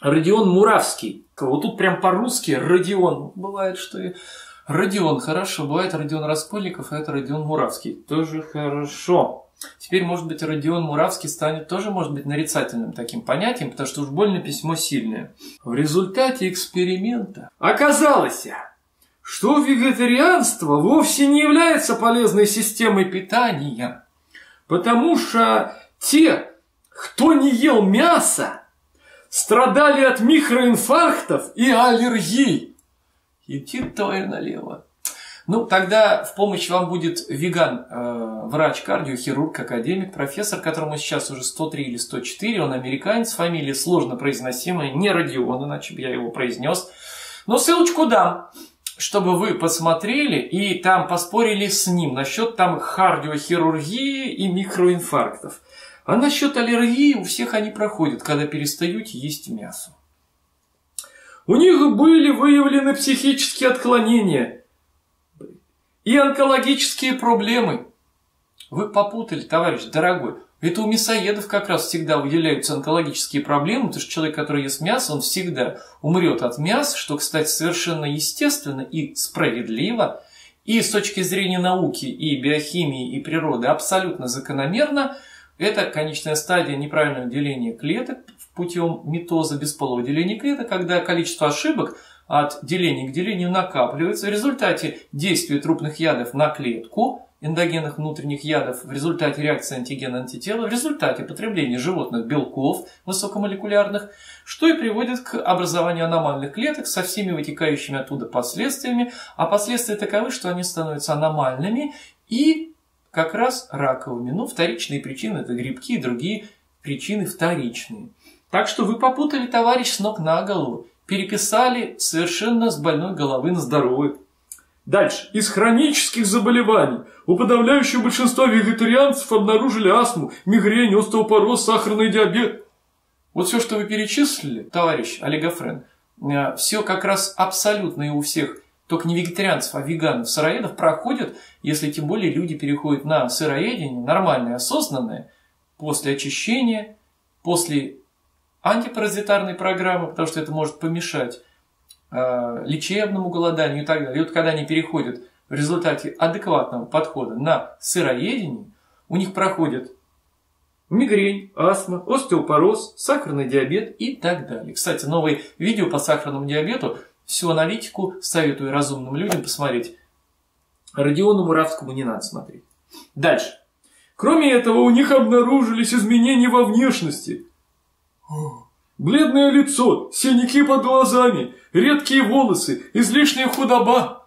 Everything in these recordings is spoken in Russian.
Родион Муравский. Вот тут прям по-русски Родион. Бывает, что и Родион хорошо. Бывает Родион Раскольников, а это Родион Муравский. Тоже хорошо. Теперь, может быть, Родион Муравский станет тоже, может быть, нарицательным таким понятием, потому что уж больно письмо сильное. В результате эксперимента оказалось, что вегетарианство вовсе не является полезной системой питания, потому что те, кто не ел мясо, страдали от микроинфарктов и аллергий. Идти то и налево. Ну, тогда в помощь вам будет веган, врач, кардиохирург, академик, профессор, которому сейчас уже 103 или 104, он американец, фамилия сложно произносимая, не Родион, иначе бы я его произнес. Но ссылочку дам, чтобы вы посмотрели и там поспорили с ним насчет там кардиохирургии и микроинфарктов. А насчет аллергии у всех они проходят, когда перестают есть мясо. У них были выявлены психические отклонения и онкологические проблемы. Вы попутали, товарищ дорогой. Это у мясоедов как раз всегда выделяются онкологические проблемы, потому что человек, который ест мясо, он всегда умрет от мяса, что, кстати, совершенно естественно и справедливо, и с точки зрения науки, и биохимии, и природы абсолютно закономерно. Это конечная стадия неправильного деления клеток путем митоза, бесполого деления клеток, когда количество ошибок от деления к делению накапливается. В результате действия трупных ядов на клетку, эндогенных внутренних ядов, в результате реакции антиген-антитела, в результате потребления животных белков высокомолекулярных, что и приводит к образованию аномальных клеток со всеми вытекающими оттуда последствиями. А последствия таковы, что они становятся аномальными и как раз раковыми. Ну, вторичные причины – это грибки и другие причины вторичные. Так что вы попутали, товарищ, с ног на голову. Переписали совершенно с больной головы на здоровую. Дальше. Из хронических заболеваний у подавляющего большинства вегетарианцев обнаружили астму, мигрень, остеопороз, сахарный диабет. Вот все, что вы перечислили, товарищ олигофрен, все как раз абсолютно и у всех, только не вегетарианцев, а веганов, сыроедов, проходят, если тем более люди переходят на сыроедение, нормальное, осознанное, после очищения, после антипаразитарной программы, потому что это может помешать лечебному голоданию и так далее. И вот когда они переходят в результате адекватного подхода на сыроедение, у них проходит мигрень, астма, остеопороз, сахарный диабет и так далее. Кстати, новое видео по сахарному диабету, всю аналитику советую разумным людям посмотреть. Родиону Муравскому не надо смотреть. Дальше. Кроме этого, у них обнаружились изменения во внешности. Бледное лицо, синяки под глазами, редкие волосы, излишняя худоба.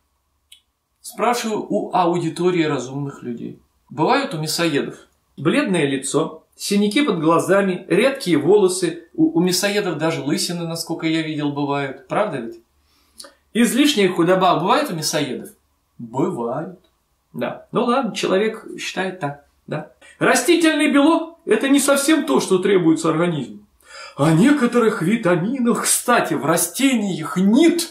Спрашиваю у аудитории разумных людей. Бывают у мясоедов бледное лицо, синяки под глазами, редкие волосы. У мясоедов даже лысины, насколько я видел, бывают. Правда ведь? Излишняя худоба бывает у мясоедов? Бывает. Да. Ну ладно, человек считает так. Да. Растительный белок – это не совсем то, что требуется организму. А некоторых витаминов, кстати, в растениях нет.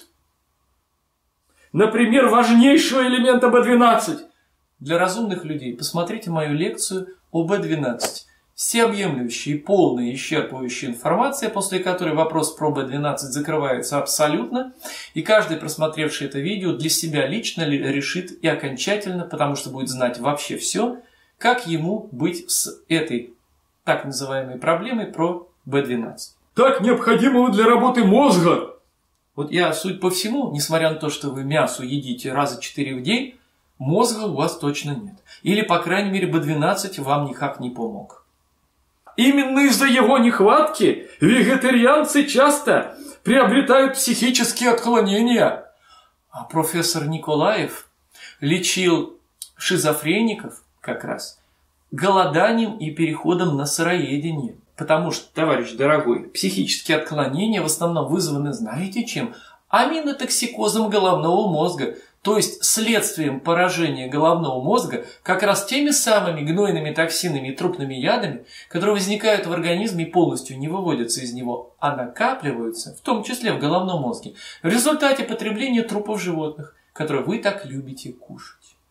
Например, важнейшего элемента B12. Для разумных людей посмотрите мою лекцию о B12. Всеобъемлющая и полная исчерпывающая информация, после которой вопрос про B12 закрывается абсолютно. И каждый, просмотревший это видео, для себя лично решит и окончательно, потому что будет знать вообще все, как ему быть с этой так называемой проблемой про B12. Так необходимого для работы мозга. Вот я, судя по всему, несмотря на то, что вы мясо едите раза 4 в день, мозга у вас точно нет. Или, по крайней мере, B12 вам никак не помог. Именно из-за его нехватки вегетарианцы часто приобретают психические отклонения. А профессор Николаев лечил шизофреников как раз голоданием и переходом на сыроедение. Потому что, товарищ дорогой, психические отклонения в основном вызваны, знаете чем? Аминотоксикозом головного мозга. То есть следствием поражения головного мозга как раз теми самыми гнойными токсинами и трупными ядами, которые возникают в организме и полностью не выводятся из него, а накапливаются, в том числе в головном мозге, в результате потребления трупов животных, которые вы так любите кушать.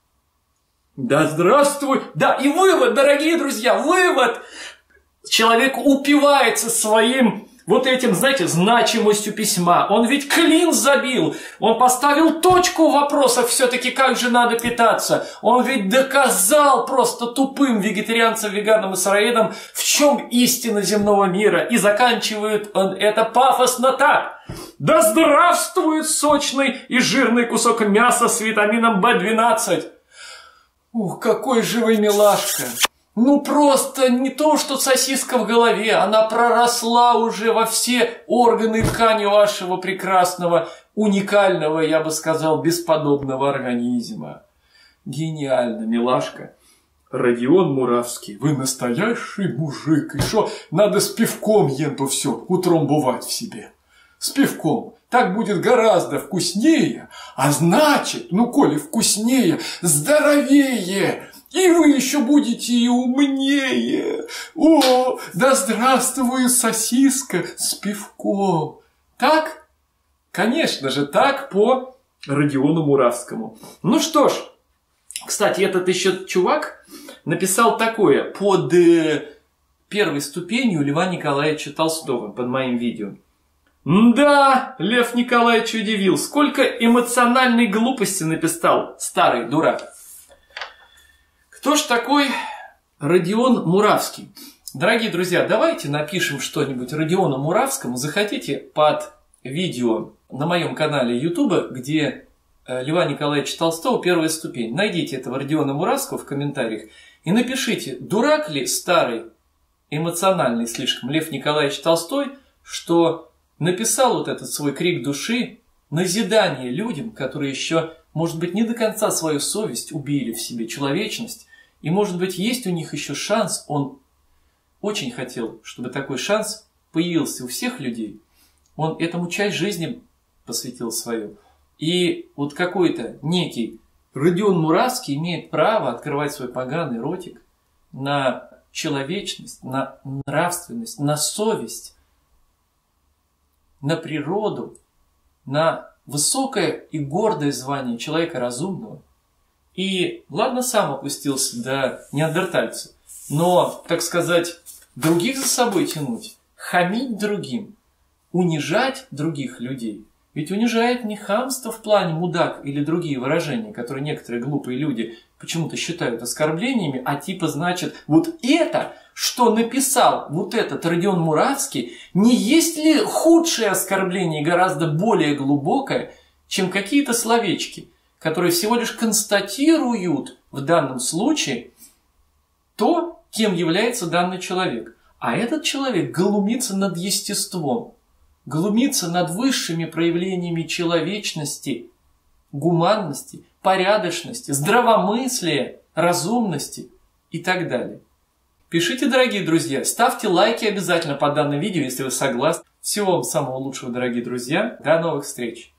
Да здравствуй! Да, и вывод, дорогие друзья, вывод! Человек упивается своим вот этим, знаете, значимостью письма. Он ведь клин забил. Он поставил точку в вопросах все-таки, как же надо питаться. Он ведь доказал просто тупым вегетарианцам, веганам и сыроедам, в чем истина земного мира. И заканчивает он это пафосно так. Да здравствует сочный и жирный кусок мяса с витамином В12. Ух, какой же вы милашка. Ну просто не то, что сосиска в голове, она проросла уже во все органы и ткани вашего прекрасного, уникального, я бы сказал, бесподобного организма. Гениально, милашка. Родион Муравский, вы настоящий мужик, и что, надо с пивком енту все утрамбовать в себе. С пивком. Так будет гораздо вкуснее, а значит, ну коли вкуснее, здоровее. И вы еще будете и умнее. О, да здравствует сосиска с пивком. Так? Конечно же, так по Родиону Муравскому. Ну что ж, кстати, этот еще чувак написал такое под первой ступенью Льва Николаевича Толстого под моим видео. Да, Лев Николаевич удивил, сколько эмоциональной глупости написал старый дурак. Кто ж такой Родион Муравский? Дорогие друзья, давайте напишем что-нибудь Родиону Муравскому. Захотите под видео на моем канале YouTube, где Льва Николаевича Толстого «Первая ступень». Найдите этого Родиона Муравского в комментариях и напишите, дурак ли старый, эмоциональный слишком Лев Николаевич Толстой, что написал вот этот свой крик души, назидание людям, которые еще, может быть, не до конца свою совесть убили в себе, человечность. И, может быть, есть у них еще шанс, он очень хотел, чтобы такой шанс появился у всех людей. Он этому часть жизни посвятил свою. И вот какой-то некий Родион Муравский имеет право открывать свой поганый ротик на человечность, на нравственность, на совесть, на природу, на высокое и гордое звание человека разумного. И ладно, сам опустился до неандертальца, но, так сказать, других за собой тянуть, хамить другим, унижать других людей. Ведь унижает не хамство в плане мудак или другие выражения, которые некоторые глупые люди почему-то считают оскорблениями, а типа значит вот это, что написал вот этот Родион Муравский, не есть ли худшее оскорбление, гораздо более глубокое, чем какие-то словечки, которые всего лишь констатируют в данном случае то, кем является данный человек. А этот человек глумится над естеством, глумится над высшими проявлениями человечности, гуманности, порядочности, здравомыслия, разумности и так далее. Пишите, дорогие друзья, ставьте лайки обязательно под данным видео, если вы согласны. Всего вам самого лучшего, дорогие друзья. До новых встреч!